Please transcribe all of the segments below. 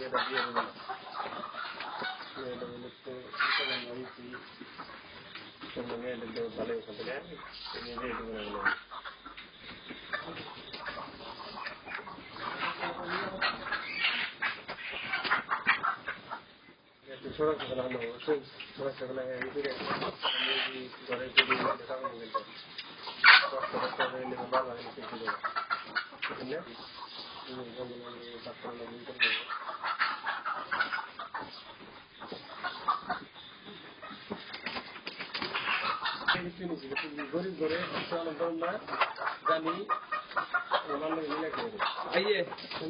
মেয়েটা বিয়ে দেবে না, মেয়েটা বলে তো মেয়েদের দেবো ভালো ওখান থেকে বিয়ে দেবো না বলে ছোড়া সেগুলো হলো ছোড়া সেগুলো ঘরে বাবা গরিব ঘরে না জানি মিলে করে আইয়ে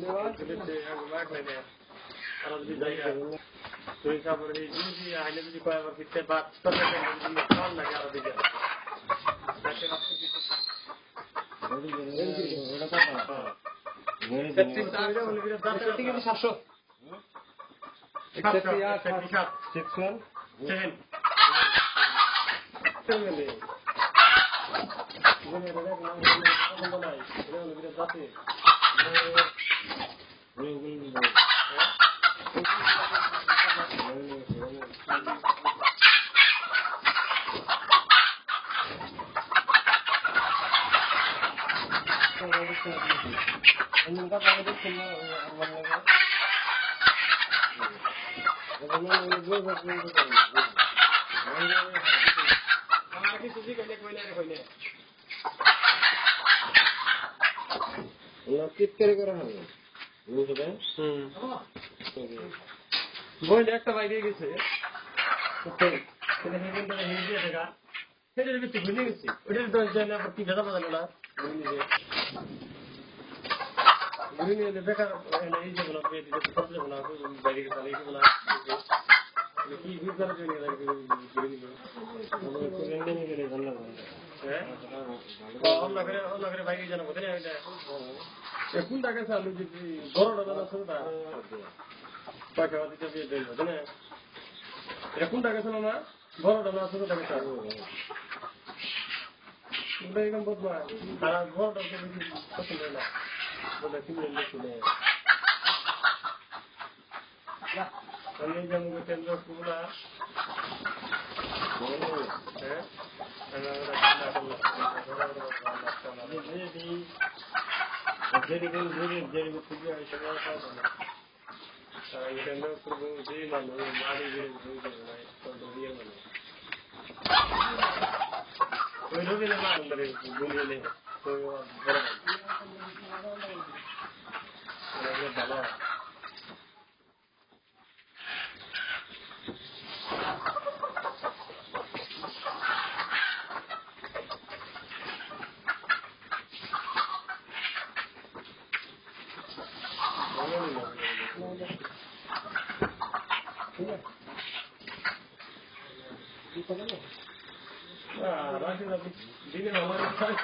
তুই খাবার এই জিনিস আইলে যদি কয় আবার ফিরতে বাদ খাওয়ার লাগে আরো দিকে বইলে একটা বাইরে গেছে ভুলে গেছি ওটা 10 জন আবার কি ভেজা বাজালো না বেকার এই যেগুলো বাইরে গেছে এইগুলো কি অন্য করে বাইরে জানাবো কোন টাকা চালু যদি বড় পয়সা দিতে এটা কোন টাকা ছিল না বড় টাকা ছোট টাকা চালু এরকম বদলা আর বড় টাকা বেশি পছন্দ না বলে কিনে শুনে আমি যেমন কেন্দ্র কুমড়া হ্যাঁ ভালো দিনে আমার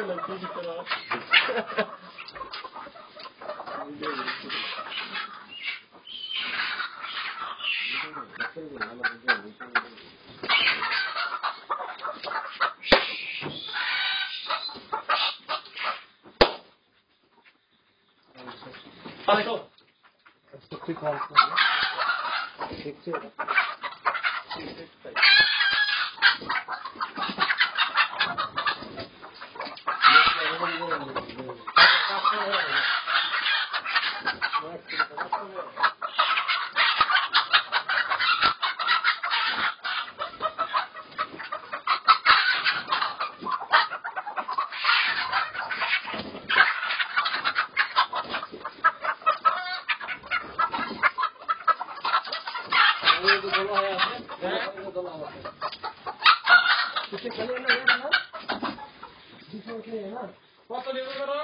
কত দেবো করো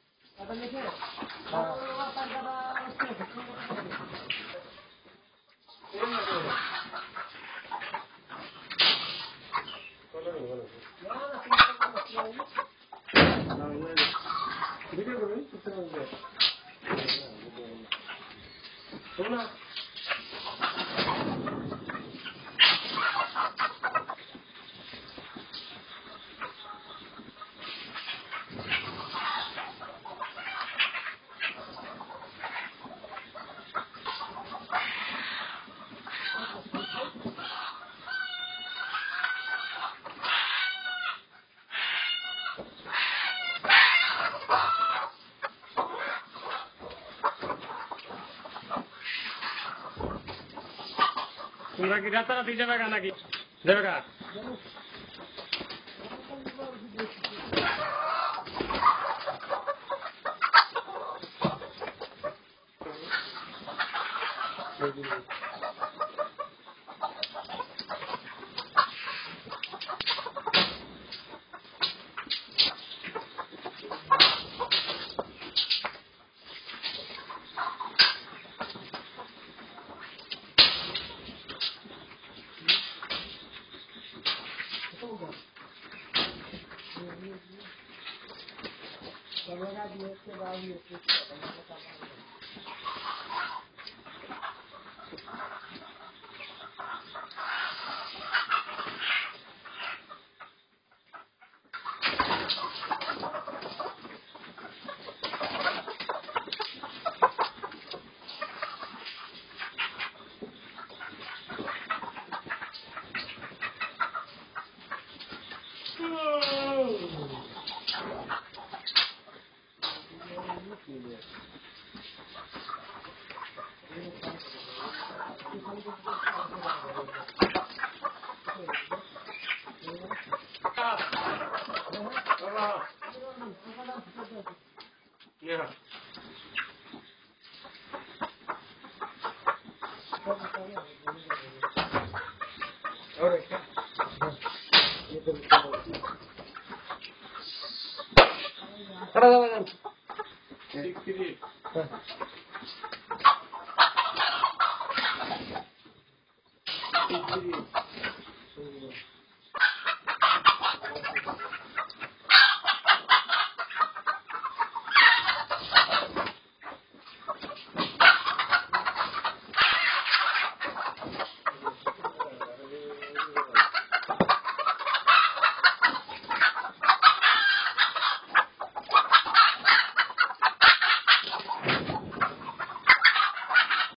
শোনা তোমরা কি রাতারাতি যাবে গা নাকি যাবে গা Yeah. All right.